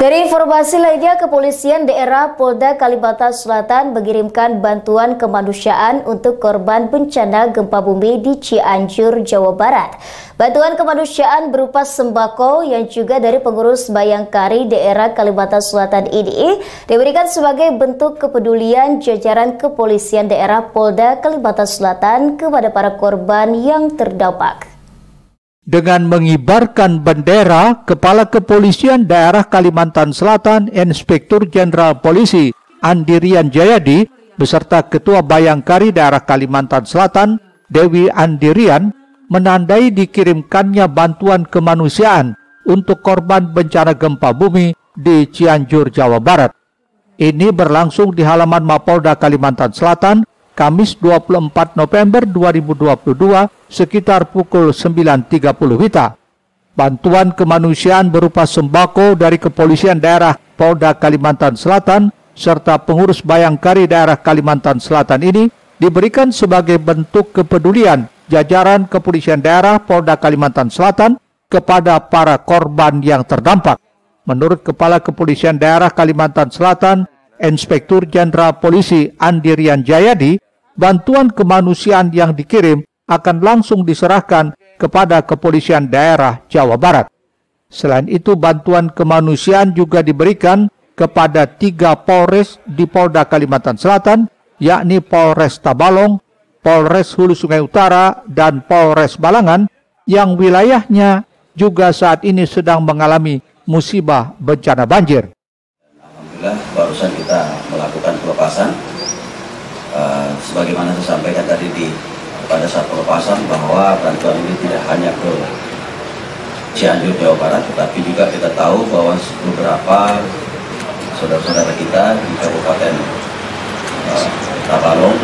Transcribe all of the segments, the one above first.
Dari informasi lainnya, Kepolisian Daerah Polda Kalimantan Selatan mengirimkan bantuan kemanusiaan untuk korban bencana gempa bumi di Cianjur, Jawa Barat. Bantuan kemanusiaan berupa sembako yang juga dari pengurus Bayangkari Daerah Kalimantan Selatan ini diberikan sebagai bentuk kepedulian jajaran Kepolisian Daerah Polda Kalimantan Selatan kepada para korban yang terdampak. Dengan mengibarkan bendera, Kepala Kepolisian Daerah Kalimantan Selatan, Inspektur Jenderal Polisi Andirian Jayadi, beserta Ketua Bayangkari Daerah Kalimantan Selatan, Dewi Andirian, menandai dikirimkannya bantuan kemanusiaan untuk korban bencana gempa bumi di Cianjur, Jawa Barat. Ini berlangsung di halaman Mapolda Kalimantan Selatan, Kamis 24 November 2022 sekitar pukul 9.30 WITA. Bantuan kemanusiaan berupa sembako dari Kepolisian Daerah Polda Kalimantan Selatan serta pengurus Bayangkari Daerah Kalimantan Selatan ini diberikan sebagai bentuk kepedulian jajaran Kepolisian Daerah Polda Kalimantan Selatan kepada para korban yang terdampak. Menurut Kepala Kepolisian Daerah Kalimantan Selatan, Inspektur Jenderal Polisi Andirian Jayadi, bantuan kemanusiaan yang dikirim akan langsung diserahkan kepada Kepolisian Daerah Jawa Barat. Selain itu, bantuan kemanusiaan juga diberikan kepada 3 Polres di Polda Kalimantan Selatan, yakni Polres Tabalong, Polres Hulu Sungai Utara, dan Polres Balangan, yang wilayahnya juga saat ini sedang mengalami musibah bencana banjir. Alhamdulillah, barusan kita melakukan pelepasan. Sebagaimana saya sampaikan tadi pada saat pelepasan bahwa bantuan ini tidak hanya ke Cianjur, Jawa Barat, tetapi juga kita tahu bahwa beberapa saudara-saudara kita di Kabupaten Tabalong,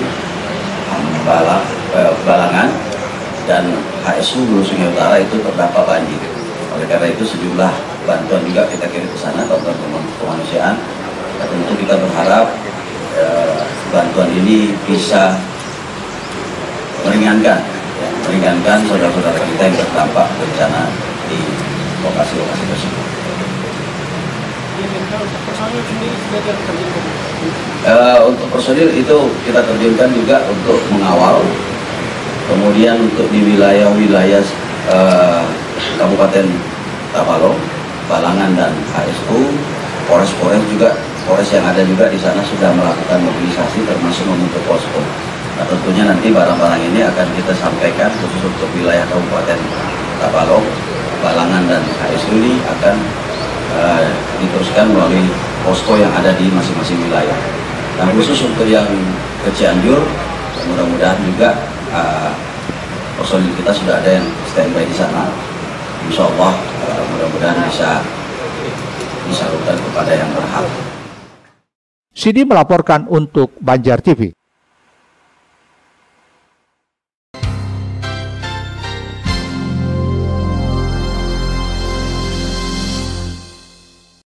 Balangan, dan HSU Hulu Sungai Utara itu terdampak banjir. Oleh karena itu sejumlah bantuan juga kita kirim ke sana, bantuan kemanusiaan. Dan tentu kita berharap bantuan ini bisa meringankan saudara-saudara kita yang terdampak bencana di lokasi-lokasi tersebut. Untuk personil itu kita terjunkan juga untuk mengawal, kemudian untuk di wilayah-wilayah Kabupaten Tabalong, Balangan, dan HSU, Polres-Polres juga, Polres yang ada juga di sana sudah melakukan mobilisasi termasuk membentuk posko. Nah, tentunya nanti barang-barang ini akan kita sampaikan khusus untuk wilayah Kabupaten Tabalong, Balangan, dan HSU ini akan diteruskan melalui posko yang ada di masing-masing wilayah. Nah, khusus untuk yang ke Cianjur, mudah-mudahan juga personil kita sudah ada yang standby di sana. Insya Allah mudah-mudahan bisa disalurkan kepada yang berhak. Sidi melaporkan untuk Banjar TV.